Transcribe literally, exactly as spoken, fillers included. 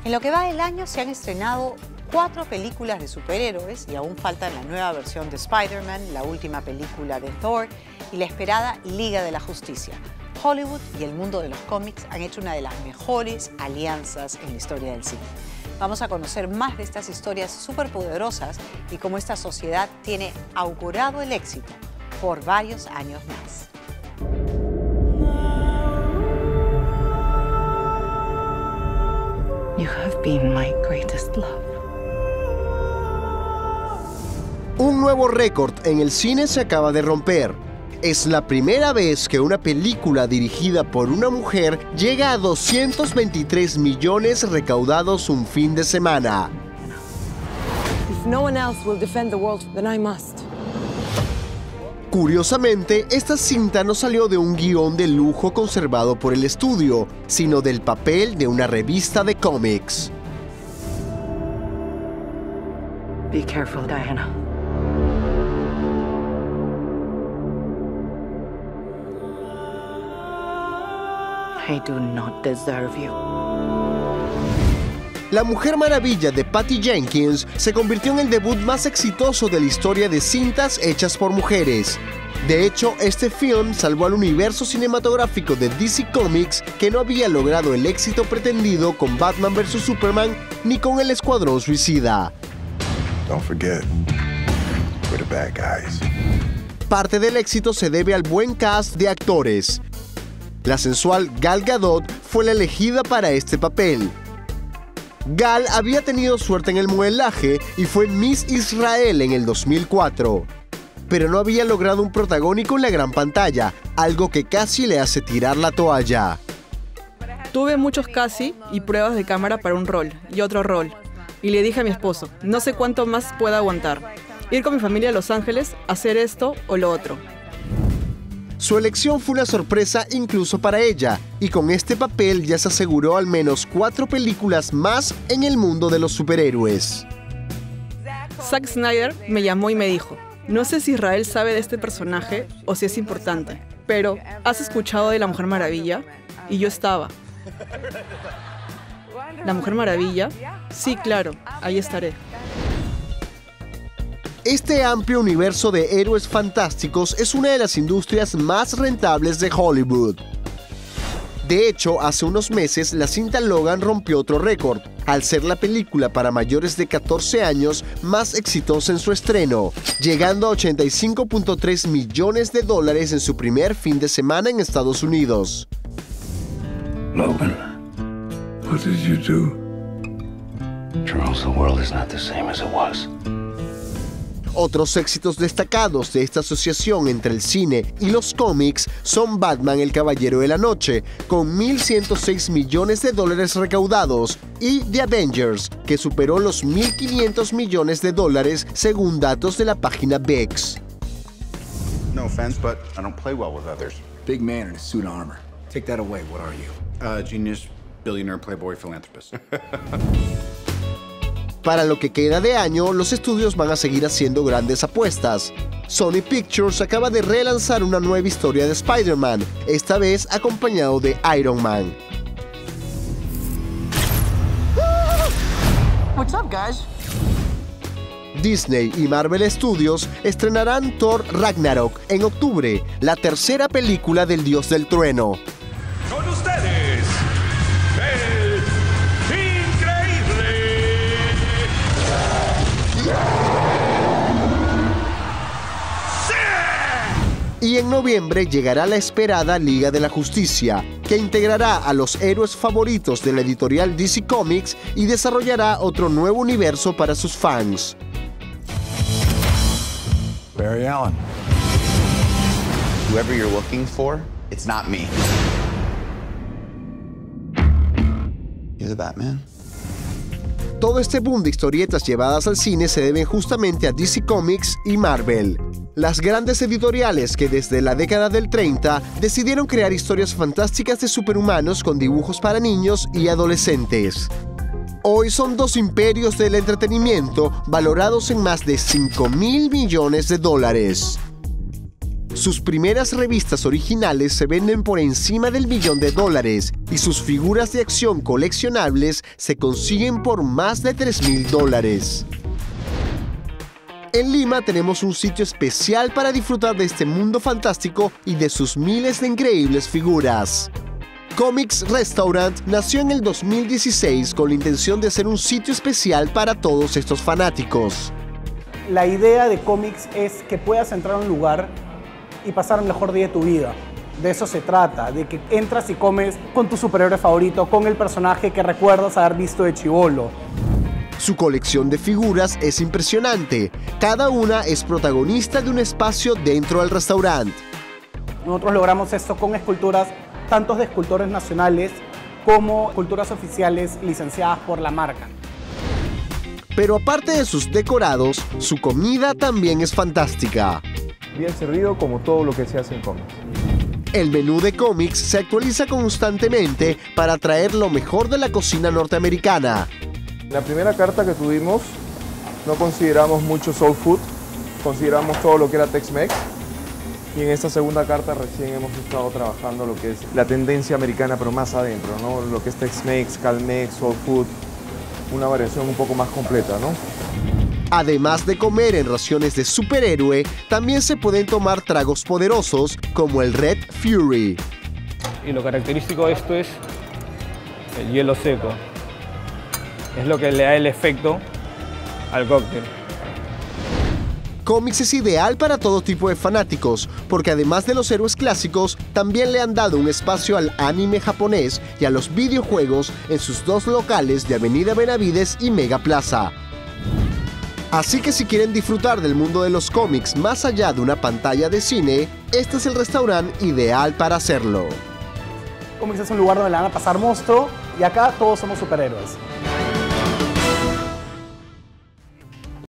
En lo que va del año se han estrenado cuatro películas de superhéroes y aún faltan la nueva versión de Spider-Man, la última película de Thor y la esperada Liga de la Justicia. Hollywood y el mundo de los cómics han hecho una de las mejores alianzas en la historia del cine. Vamos a conocer más de estas historias superpoderosas y cómo esta sociedad tiene augurado el éxito por varios años más. You have been my greatest love. Un nuevo récord en el cine se acaba de romper. Es la primera vez que una película dirigida por una mujer llega a doscientos veintitrés millones recaudados un fin de semana. If no one else will defend the world, then I must. Curiosamente, esta cinta no salió de un guión de lujo conservado por el estudio, sino del papel de una revista de cómics. Be careful, Diana. I do not deserve you. La Mujer Maravilla de Patty Jenkins se convirtió en el debut más exitoso de la historia de cintas hechas por mujeres. De hecho, este film salvó al universo cinematográfico de D C Comics, que no había logrado el éxito pretendido con Batman versus Superman ni con el Escuadrón Suicida. Don't forget, we're the bad guys. Parte del éxito se debe al buen cast de actores. La sensual Gal Gadot fue la elegida para este papel. Gal había tenido suerte en el modelaje y fue Miss Israel en el dos mil cuatro. Pero no había logrado un protagónico en la gran pantalla, algo que casi le hace tirar la toalla. Tuve muchos casi y pruebas de cámara para un rol y otro rol. Y le dije a mi esposo, no sé cuánto más pueda aguantar. Ir con mi familia a Los Ángeles, hacer esto o lo otro. Su elección fue una sorpresa incluso para ella, y con este papel ya se aseguró al menos cuatro películas más en el mundo de los superhéroes. Zack Snyder me llamó y me dijo, no sé si Israel sabe de este personaje o si es importante, pero ¿has escuchado de la Mujer Maravilla? Y yo estaba. ¿La Mujer Maravilla? Sí, claro, ahí estaré. Este amplio universo de héroes fantásticos es una de las industrias más rentables de Hollywood. De hecho, hace unos meses la cinta Logan rompió otro récord, al ser la película para mayores de catorce años más exitosa en su estreno, llegando a ochenta y cinco punto tres millones de dólares en su primer fin de semana en Estados Unidos. Logan, what did you do? Charles, the world is not the same as it was. Otros éxitos destacados de esta asociación entre el cine y los cómics son Batman el Caballero de la Noche, con mil ciento seis millones de dólares recaudados, y The Avengers, que superó los mil quinientos millones de dólares según datos de la página V I X. No offense, but I don't play well with others. Big man in a suit of armor. Take that away, what are you? Uh, genius, billionaire, playboy, philanthropist. Para lo que queda de año, los estudios van a seguir haciendo grandes apuestas. Sony Pictures acaba de relanzar una nueva historia de Spider-Man, esta vez acompañado de Iron Man. What's up, guys? Disney y Marvel Studios estrenarán Thor Ragnarok en octubre, la tercera película del Dios del Trueno. Con ustedes, el increíble. Y en noviembre llegará la esperada Liga de la Justicia, que integrará a los héroes favoritos de la editorial D C Comics y desarrollará otro nuevo universo para sus fans. Barry Allen. Whoever you're looking for, it's not me. You're the Batman. Todo este boom de historietas llevadas al cine se deben justamente a D C Comics y Marvel, las grandes editoriales que desde la década del treinta decidieron crear historias fantásticas de superhumanos con dibujos para niños y adolescentes. Hoy son dos imperios del entretenimiento valorados en más de cinco mil millones de dólares. Sus primeras revistas originales se venden por encima del millón de dólares y sus figuras de acción coleccionables se consiguen por más de tres mil dólares. En Lima tenemos un sitio especial para disfrutar de este mundo fantástico y de sus miles de increíbles figuras. Comics Restaurant nació en el dos mil dieciséis con la intención de ser un sitio especial para todos estos fanáticos. La idea de Comics es que puedas entrar a un lugar y pasar el mejor día de tu vida. De eso se trata, de que entras y comes con tu superhéroe favorito, con el personaje que recuerdas haber visto de chibolo. Su colección de figuras es impresionante. Cada una es protagonista de un espacio dentro del restaurante. Nosotros logramos esto con esculturas, tanto de escultores nacionales como esculturas oficiales licenciadas por la marca. Pero aparte de sus decorados, su comida también es fantástica. Bien servido como todo lo que se hace en cómics. El menú de Comics se actualiza constantemente para traer lo mejor de la cocina norteamericana. La primera carta que tuvimos no consideramos mucho soul food, consideramos todo lo que era Tex-Mex. Y en esta segunda carta recién hemos estado trabajando lo que es la tendencia americana, pero más adentro, ¿no? Lo que es Tex-Mex, Cal-Mex, soul food, una variación un poco más completa, ¿no? Además de comer en raciones de superhéroe, también se pueden tomar tragos poderosos como el Red Fury. Y lo característico de esto es el hielo seco. Es lo que le da el efecto al cóctel. Comics es ideal para todo tipo de fanáticos, porque además de los héroes clásicos, también le han dado un espacio al anime japonés y a los videojuegos en sus dos locales de Avenida Benavides y Mega Plaza. Así que si quieren disfrutar del mundo de los cómics más allá de una pantalla de cine, este es el restaurante ideal para hacerlo. Comics es un lugar donde le van a pasar monstruo y acá todos somos superhéroes.